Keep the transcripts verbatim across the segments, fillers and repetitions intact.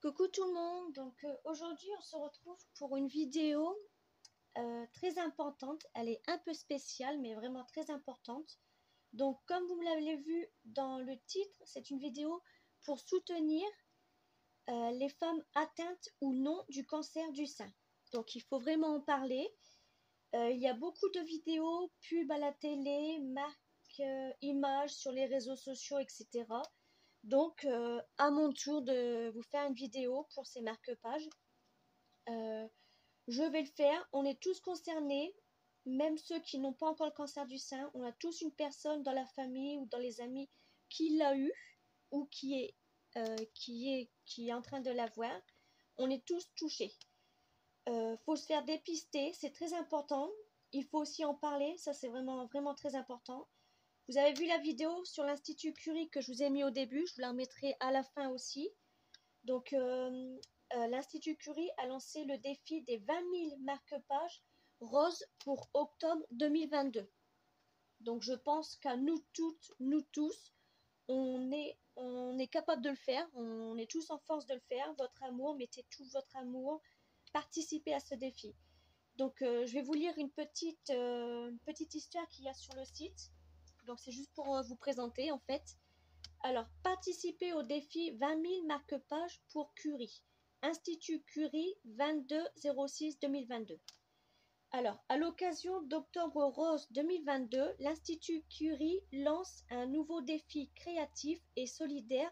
Coucou tout le monde, donc euh, aujourd'hui on se retrouve pour une vidéo euh, très importante. Elle est un peu spéciale mais vraiment très importante. Donc comme vous l'avez vu dans le titre, c'est une vidéo pour soutenir euh, les femmes atteintes ou non du cancer du sein. Donc il faut vraiment en parler. Euh, il y a beaucoup de vidéos, pubs à la télé, marques, euh, images sur les réseaux sociaux, et cetera. Donc, euh, à mon tour de vous faire une vidéo pour ces marque-pages. Euh, je vais le faire. On est tous concernés, même ceux qui n'ont pas encore le cancer du sein. On a tous une personne dans la famille ou dans les amis qui l'a eu ou qui est, euh, qui est, qui est en train de l'avoir. On est tous touchés. Il euh, faut se faire dépister, c'est très important. Il faut aussi en parler, ça c'est vraiment, vraiment très important. Vous avez vu la vidéo sur l'Institut Curie que je vous ai mis au début, je vous la remettrai à la fin aussi. Donc, euh, euh, l'Institut Curie a lancé le défi des vingt mille marque-pages roses pour octobre deux mille vingt-deux. Donc, je pense qu'à nous toutes, nous tous, on est, on est capable de le faire, on est tous en force de le faire. Votre amour, mettez tout votre amour, participez à ce défi. Donc, euh, je vais vous lire une petite, euh, une petite histoire qu'il y a sur le site. Donc c'est juste pour euh, vous présenter en fait. Alors, participez au défi vingt mille marque-pages pour Curie. Institut Curie vingt-deux zéro six deux mille vingt-deux. Alors, à l'occasion d'Octobre Rose deux mille vingt-deux, l'Institut Curie lance un nouveau défi créatif et solidaire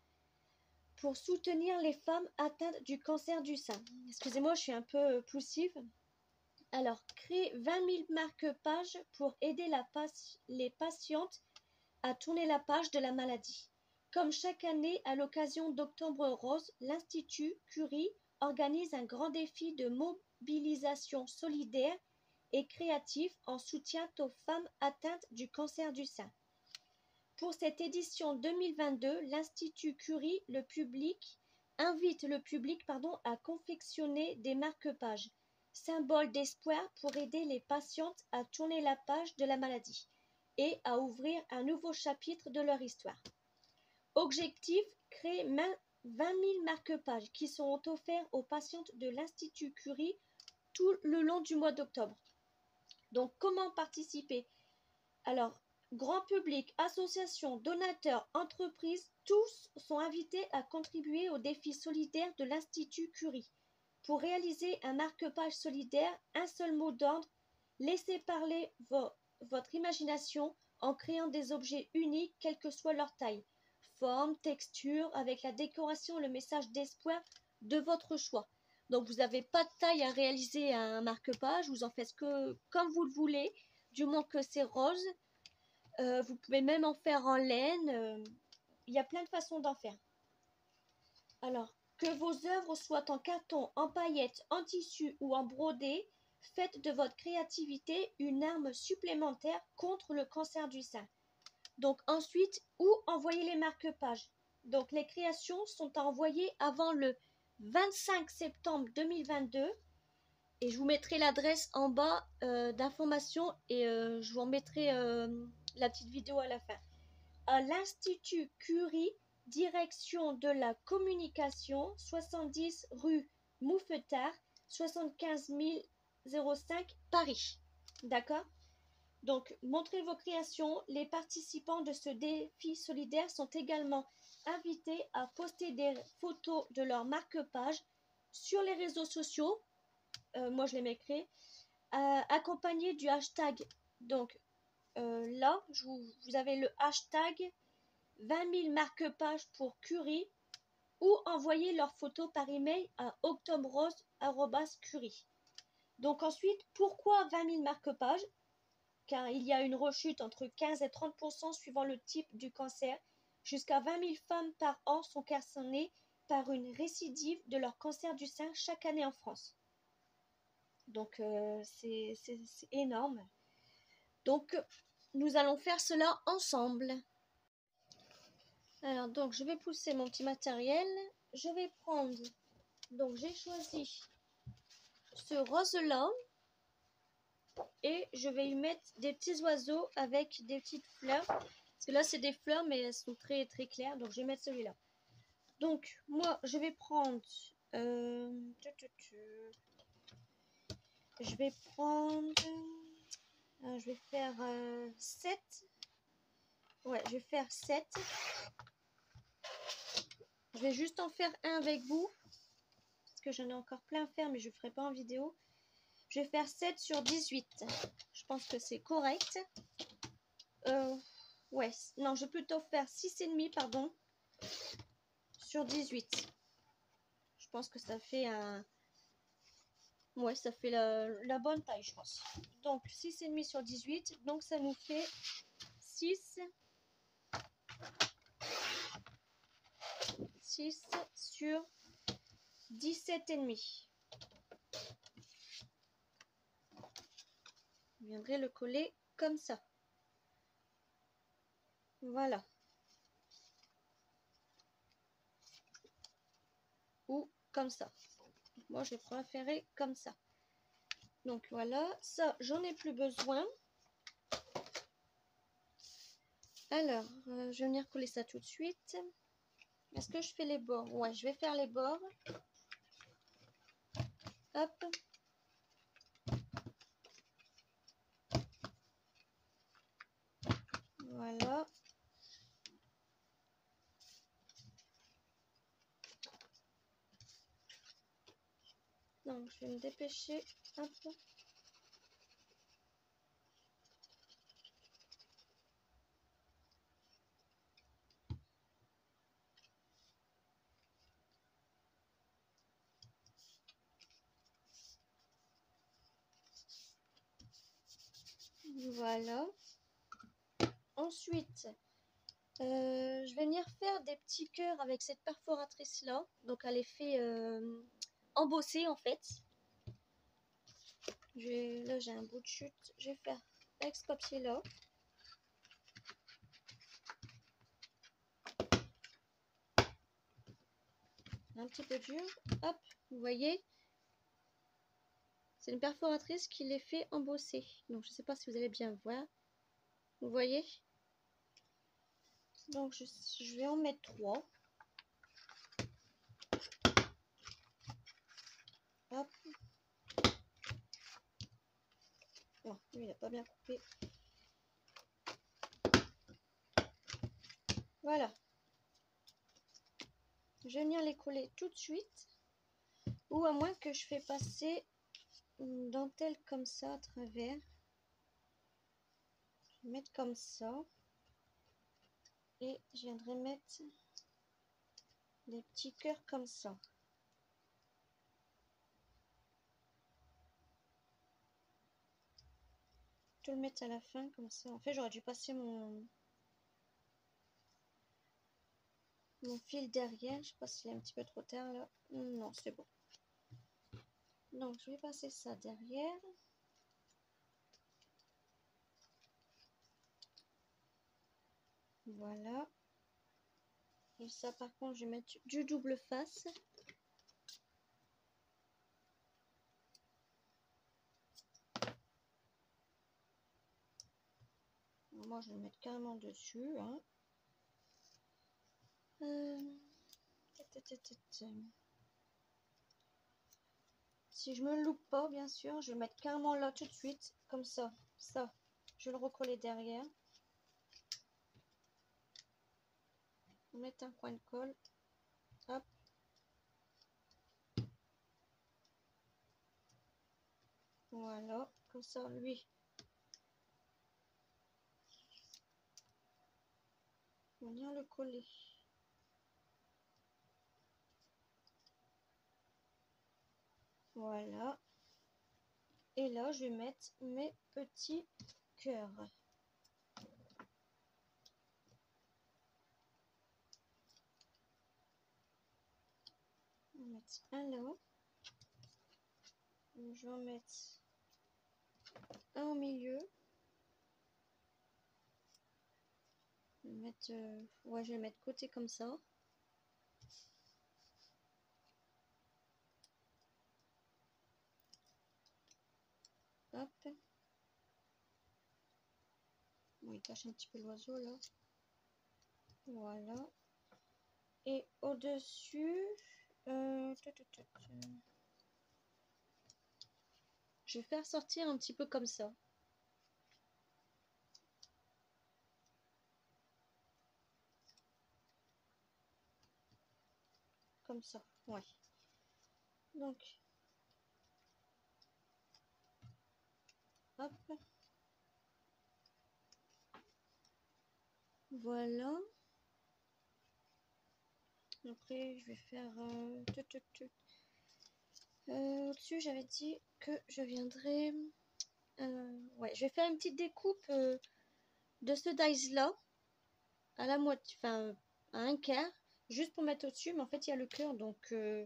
pour soutenir les femmes atteintes du cancer du sein. Excusez-moi, je suis un peu poussive. Alors, créez vingt mille marque-pages pour aider la pas- les patientes à tourner la page de la maladie. Comme chaque année, à l'occasion d'Octobre Rose, l'Institut Curie organise un grand défi de mobilisation solidaire et créatif en soutien aux femmes atteintes du cancer du sein. Pour cette édition deux mille vingt-deux, l'Institut Curie le public, invite le public pardon, à confectionner des marque-pages, symboles d'espoir pour aider les patientes à tourner la page de la maladie et à ouvrir un nouveau chapitre de leur histoire. Objectif, créer vingt mille marque-pages qui seront offerts aux patientes de l'Institut Curie tout le long du mois d'octobre. Donc, comment participer? Alors, grand public, associations, donateurs, entreprises, tous sont invités à contribuer au défi solidaire de l'Institut Curie. Pour réaliser un marque-page solidaire, un seul mot d'ordre, laissez parler vos votre imagination en créant des objets uniques, quelle que soit leur taille, forme, texture, avec la décoration et le message d'espoir de votre choix. Donc vous n'avez pas de taille à réaliser un marque-page, vous en faites que comme vous le voulez, du moment que c'est rose. Euh, vous pouvez même en faire en laine, euh, il y a plein de façons d'en faire. Alors, que vos œuvres soient en carton, en paillettes, en tissu ou en brodé, faites de votre créativité une arme supplémentaire contre le cancer du sein. Donc ensuite, où envoyer les marque-pages? Donc les créations sont à envoyer avant le vingt-cinq septembre deux mille vingt-deux et je vous mettrai l'adresse en bas euh, d'information et euh, je vous en mettrai euh, la petite vidéo à la fin. À l'Institut Curie, direction de la communication, soixante-dix rue Mouffetard, soixante-quinze mille cinq, Paris. D'accord? Donc, montrez vos créations. Les participants de ce défi solidaire sont également invités à poster des photos de leur marque-page sur les réseaux sociaux. Euh, moi, je les mettrai. Euh, accompagnés du hashtag. Donc, euh, là, je vous, vous avez le hashtag vingt mille marque-pages pour Curie ou envoyer leurs photos par email à octobrerose arobase curie. Donc ensuite, pourquoi vingt mille marque-pages? Car il y a une rechute entre quinze et trente pour cent suivant le type du cancer. Jusqu'à vingt mille femmes par an sont concernées par une récidive de leur cancer du sein chaque année en France. Donc euh, c'est énorme. Donc nous allons faire cela ensemble. Alors donc je vais pousser mon petit matériel. Je vais prendre, donc j'ai choisi ce rose là et je vais y mettre des petits oiseaux avec des petites fleurs. Parce que là c'est des fleurs mais elles sont très très claires, donc je vais mettre celui-là. Donc, moi, je vais prendre... Euh, je vais prendre... Euh, je vais faire euh, sept. Ouais, je vais faire sept. Je vais juste en faire un avec vous. Parce que j'en ai encore plein à faire, mais je ne ferai pas en vidéo. Je vais faire sept sur dix-huit. Je pense que c'est correct. Euh, ouais, non, je vais plutôt faire six virgule cinq, pardon, sur dix-huit. Je pense que ça fait un... Ouais, ça fait la, la bonne taille, je pense. Donc, six virgule cinq sur dix-huit. Donc, ça nous fait six... six sur dix-sept virgule cinq. Je viendrai le coller comme ça. Voilà. Ou comme ça. Moi, je préférais comme ça. Donc voilà, ça, j'en ai plus besoin. Alors, euh, je vais venir coller ça tout de suite. Est-ce que je fais les bords? Ouais, je vais faire les bords. Hop. Voilà. Donc, je vais me dépêcher. Hop. Voilà. Ensuite, euh, je vais venir faire des petits cœurs avec cette perforatrice là. Donc, à l'effet euh, embossé en fait. Là, j'ai un bout de chute. Je vais faire avec ce papier là. Un petit peu dur. Hop, vous voyez, c'est une perforatrice qui les fait embosser. Donc, je ne sais pas si vous allez bien voir. Vous voyez? Donc, je, je vais en mettre trois. Hop. Oh, lui, il n'a pas bien coupé. Voilà. Je vais venir les coller tout de suite. Ou à moins que je fais passer une dentelle comme ça à travers. Je vais mettre comme ça. Et je viendrai mettre des petits cœurs comme ça. Tout le mettre à la fin comme ça. En fait, j'aurais dû passer mon... mon fil derrière. Je sais pas s'il est un petit peu trop tard là. Non, c'est bon. Donc, je vais passer ça derrière. Voilà. Et ça, par contre, je vais mettre du double face. Moi, je vais le mettre carrément dessus. Hein. Euh... Si je me loupe pas, bien sûr, je vais le mettre carrément là tout de suite. Comme ça. Ça, je vais le recoller derrière. Mettre un point de colle. Hop. Voilà. Comme ça, lui. On va venir le coller. Voilà. Et là, je vais mettre mes petits cœurs. On va mettre un là. Je vais en mettre un au milieu. Je vais mettre, euh, ouais, je vais mettre côté comme ça. Hop. Bon, il cache un petit peu l'oiseau là. Voilà. Et au-dessus, euh, je vais faire sortir un petit peu comme ça. Comme ça, ouais. Donc, hop. Voilà. Après, je vais faire... Euh, tout, tout, tout. Euh, au-dessus, j'avais dit que je viendrais... Euh, ouais, je vais faire une petite découpe euh, de ce dice-là à la moitié, enfin, à un quart, juste pour mettre au-dessus. Mais en fait, il y a le cœur, donc... Euh,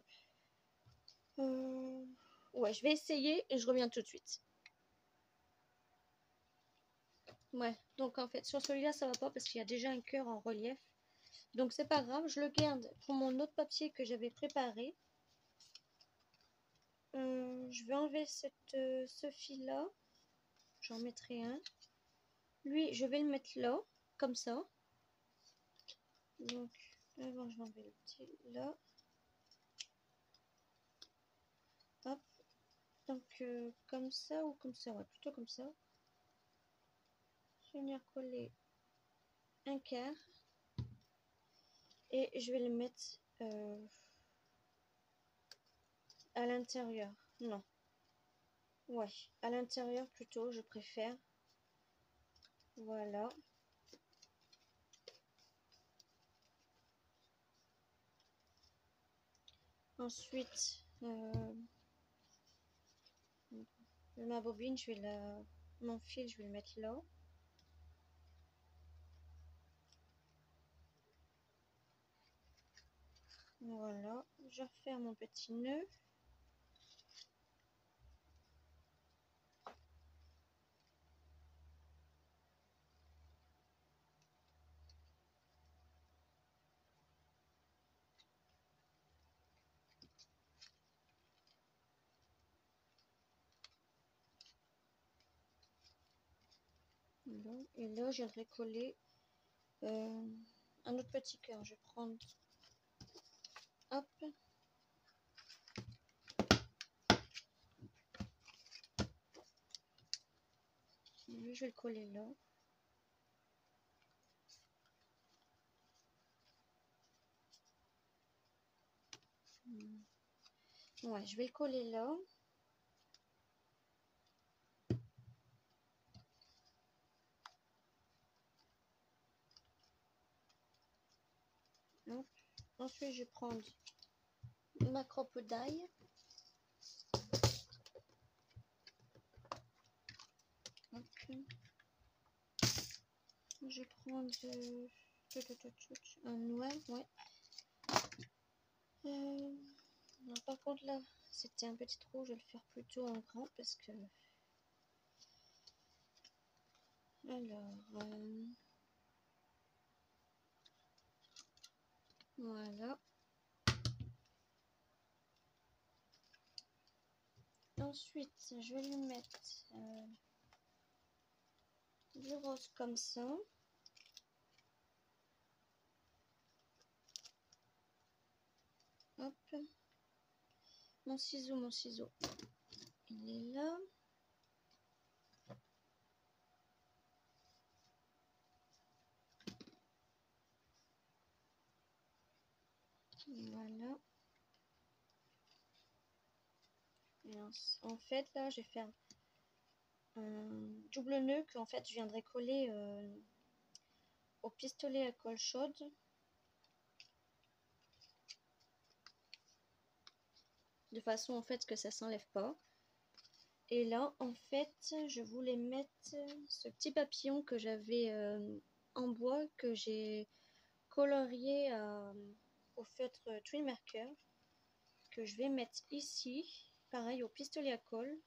euh, ouais, je vais essayer et je reviens tout de suite. Ouais, donc en fait, sur celui-là, ça va pas parce qu'il y a déjà un cœur en relief. Donc, c'est pas grave, je le garde pour mon autre papier que j'avais préparé. Euh, je vais enlever cette, euh, ce fil-là. J'en mettrai un. Lui, je vais le mettre là, comme ça. Donc, avant, je vais enlever le petit là. Hop. Donc, euh, comme ça ou comme ça. Ouais, plutôt comme ça. Je vais venir coller un quart. Et je vais le mettre euh, à l'intérieur. Non. Ouais, à l'intérieur plutôt, je préfère. Voilà. Ensuite, euh, ma bobine, je vais la, mon fil, je vais le mettre là. Voilà, je referme mon petit nœud. Et là, je viendrai coller euh, un autre petit cœur. Je vais prendre, hop, lui, je vais le coller là. Ouais, je vais le coller là. Hop. Ensuite, je vais prendre ma crocodile. Okay. Je vais prendre euh, un noir, ouais. Euh, non, par contre là, c'était un petit trou, je vais le faire plutôt en grand parce que... Alors, euh... voilà. Ensuite, je vais lui mettre euh, du rose comme ça. Hop. Mon ciseau, mon ciseau. Il est là. Voilà. Et en, en fait, là, je vais faire un double nœud que en fait je viendrai coller euh, au pistolet à colle chaude. De façon en fait que ça s'enlève pas. Et là, en fait, je voulais mettre ce petit papillon que j'avais euh, en bois, que j'ai colorié euh, au feutre Twin Marker, que je vais mettre ici, pareil au pistolet à colle,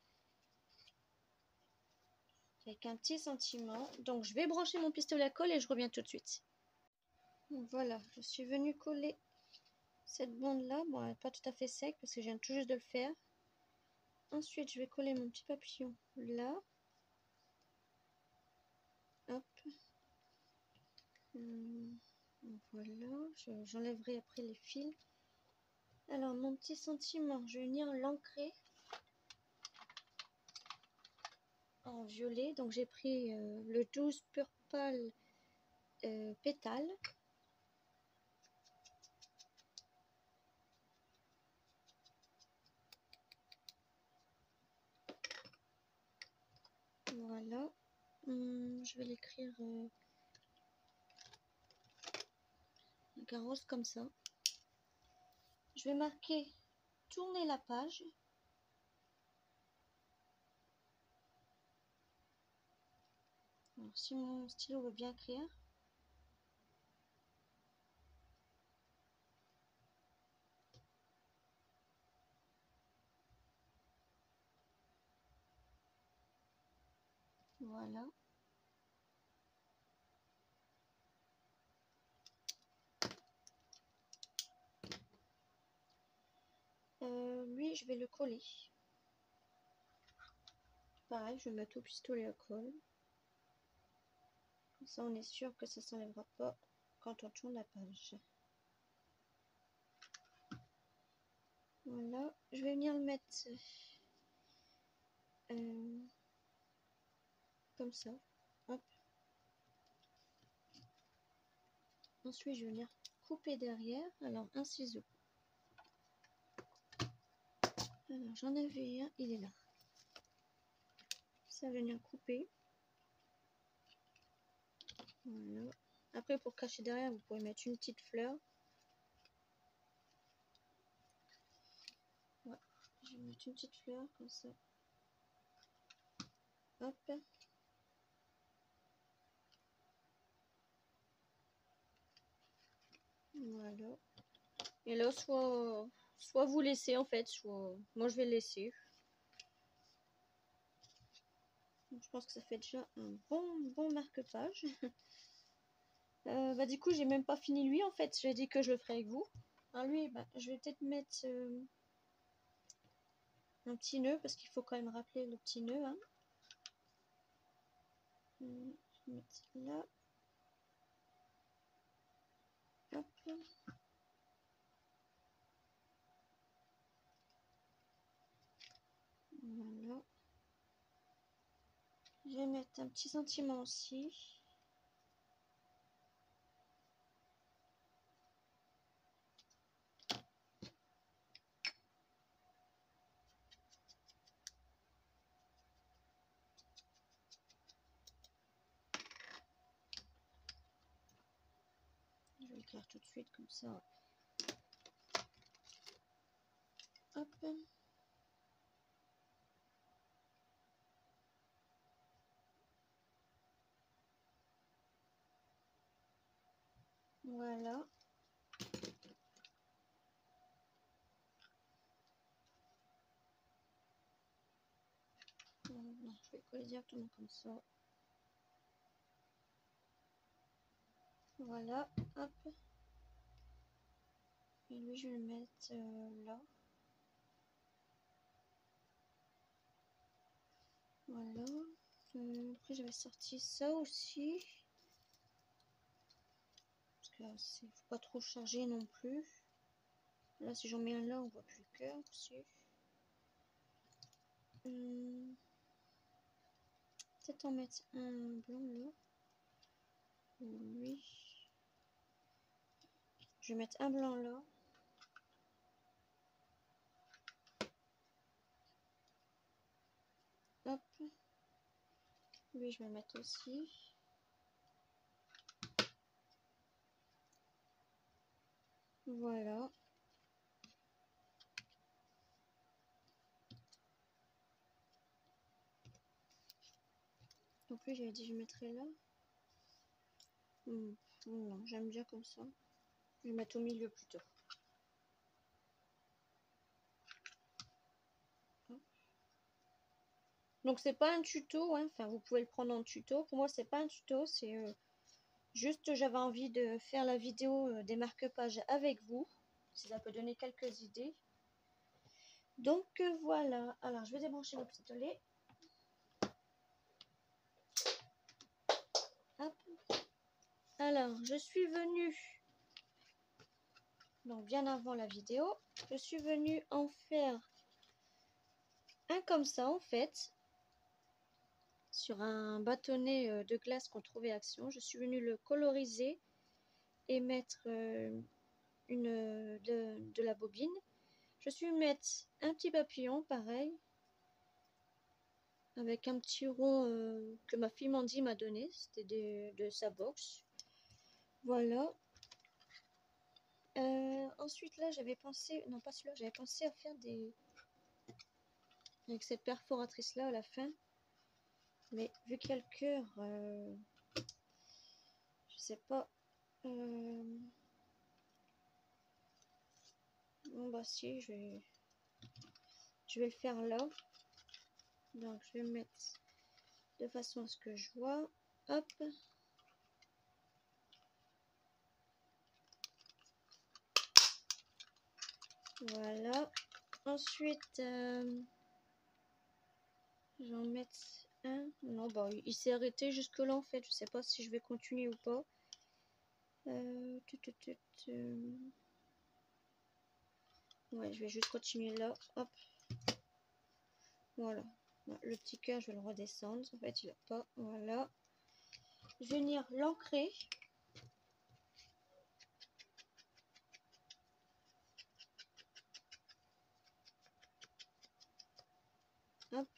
avec un petit sentiment. Donc, je vais brancher mon pistolet à colle et je reviens tout de suite. Voilà, je suis venue coller cette bande-là. Bon, elle n'est pas tout à fait sec parce que je viens tout juste de le faire. Ensuite, je vais coller mon petit papillon là. Hop. Hum. Donc voilà, j'enlèverai après les fils. Alors mon petit sentiment, je vais venir l'ancrer en violet. Donc j'ai pris euh, le douze Purple euh, pétales. Voilà. Hum, je vais l'écrire euh, avec un rose comme ça. Je vais marquer tourner la page. Alors, si mon stylo veut bien écrire. Voilà. Euh, lui, je vais le coller. Pareil, je vais mettre au pistolet à colle. Comme ça, on est sûr que ça ne s'enlèvera pas quand on tourne la page. Voilà, je vais venir le mettre euh, comme ça. Hop. Ensuite, je vais venir couper derrière. Alors, un ciseau. Alors, j'en avais un, il est là. Ça va venir couper. Voilà. Après, pour cacher derrière, vous pouvez mettre une petite fleur. Ouais. Je vais mettre une petite fleur comme ça. Hop. Voilà. Et là, soit, soit vous laissez en fait, soit moi je vais le laisser. Donc, je pense que ça fait déjà un bon, bon marque-page. euh, bah, du coup, j'ai même pas fini lui en fait. J'ai dit que je le ferai avec vous. Alors lui, bah, je vais peut-être mettre euh, un petit nœud parce qu'il faut quand même rappeler le petit nœud. Hein. Je vais mettre là. Hop. Voilà. Je vais mettre un petit sentiment aussi. Je vais l'écrire tout de suite comme ça. Hop. Voilà. Non, je vais coller directement comme ça. Voilà, hop. Et lui, je vais le mettre euh, là. Voilà. Euh, après, j'avais sorti ça aussi. Parce que c'est faut pas trop charger non plus. Là, si j'en mets un là, on voit plus le cœur aussi. Hum, Peut-être en mettre un blanc là. Lui. Je vais mettre un blanc là. Hop. Lui, je vais mettre aussi. Voilà. Donc lui, j'avais dit je mettrais là. Hum, Non, j'aime bien comme ça. Je vais mettre au milieu plutôt. Donc c'est pas un tuto, hein. Enfin vous pouvez le prendre en tuto. Pour moi c'est pas un tuto, c'est euh, juste j'avais envie de faire la vidéo euh, des marque-pages avec vous. Si ça peut donner quelques idées. Donc euh, voilà. Alors je vais débrancher le pistolet. Hop. Alors je suis venue donc bien avant la vidéo. Je suis venue en faire un comme ça en fait, sur un bâtonnet de glace qu'on trouvait Action. Je suis venue le coloriser et mettre euh, une de, de la bobine. Je suis mettre un petit papillon pareil, avec un petit rond euh, que ma fille Mandy m'a donné, c'était de, de sa box. Voilà. Euh, ensuite là j'avais pensé, non pas celui-là, j'avais pensé à faire des, avec cette perforatrice là à la fin, mais vu qu'il y a le cœur, euh, je sais pas. Euh... Bon bah si, je vais, je vais le faire là. Donc je vais le mettre de façon à ce que je vois. Hop. Voilà. Ensuite, euh, je vais en mettre un. Non, bah il s'est arrêté jusque là en fait. Je sais pas si je vais continuer ou pas. Euh, tut, tut, tut, euh... Ouais, je vais juste continuer là. Hop. Voilà. Le petit cœur, je vais le redescendre. En fait, il va pas. Voilà. Je vais venir l'ancrer. Hop.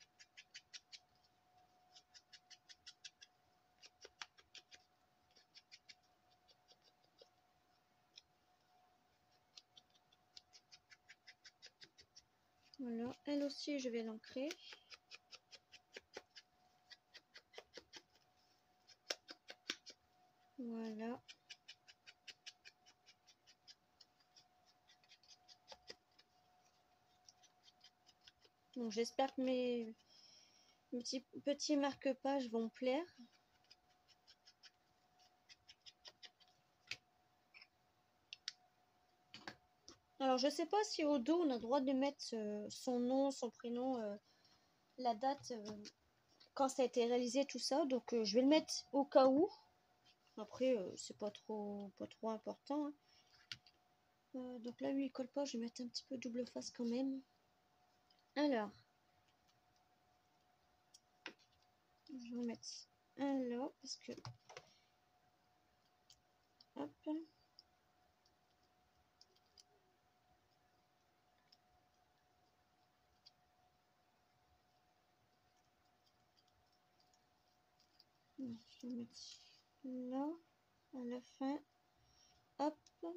Voilà. Elle aussi, je vais l'ancrer. Voilà. Bon, j'espère que mes, mes petits, petits marque-pages vont plaire. Alors, je sais pas si au dos, on a le droit de mettre euh, son nom, son prénom, euh, la date, euh, quand ça a été réalisé, tout ça. Donc, euh, je vais le mettre au cas où. Après, euh, c'est pas trop, pas trop important. Hein. Euh, donc là, lui, il colle pas. Je vais mettre un petit peu double face quand même. Alors, je vais mettre un là parce que... Hop. Je vais mettre là, à la fin. Hop.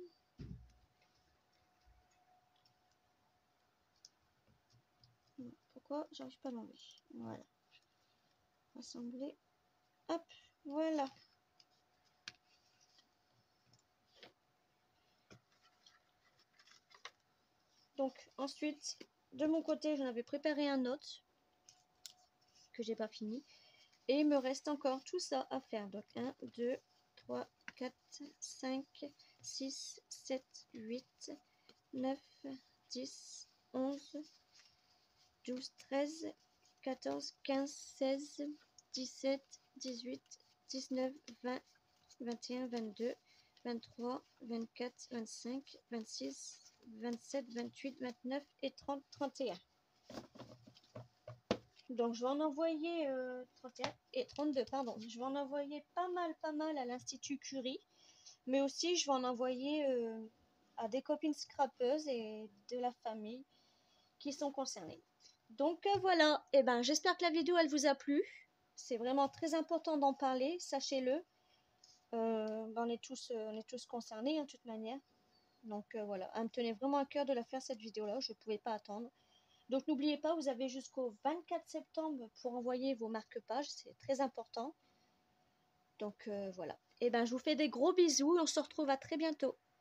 Pourquoi j'arrive pas à l'enlever? Voilà. Rassembler. Hop. Voilà. Donc ensuite, de mon côté, j'en avais préparé un autre que j'ai pas fini. Et il me reste encore tout ça à faire. Donc un, deux, trois, quatre, cinq, six, sept, huit, neuf, dix, onze, douze, treize, quatorze, quinze, seize, dix-sept, dix-huit, dix-neuf, vingt, vingt et un, vingt-deux, vingt-trois, vingt-quatre, vingt-cinq, vingt-six, vingt-sept, vingt-huit, vingt-neuf et trente, trente et un. Donc je vais en envoyer euh, trente et un et trente-deux, pardon. Je vais en envoyer pas mal, pas mal à l'Institut Curie. Mais aussi je vais en envoyer euh, à des copines scrapeuses et de la famille qui sont concernées. Donc euh, voilà, et eh ben j'espère que la vidéo elle vous a plu. C'est vraiment très important d'en parler, sachez-le. Euh, on est tous, euh, on est tous concernés hein, de toute manière. Donc euh, voilà, elle me tenait vraiment à cœur de la faire cette vidéo-là, je ne pouvais pas attendre. Donc n'oubliez pas, vous avez jusqu'au vingt-quatre septembre pour envoyer vos marque-pages, c'est très important. Donc euh, voilà. Et ben je vous fais des gros bisous et on se retrouve à très bientôt.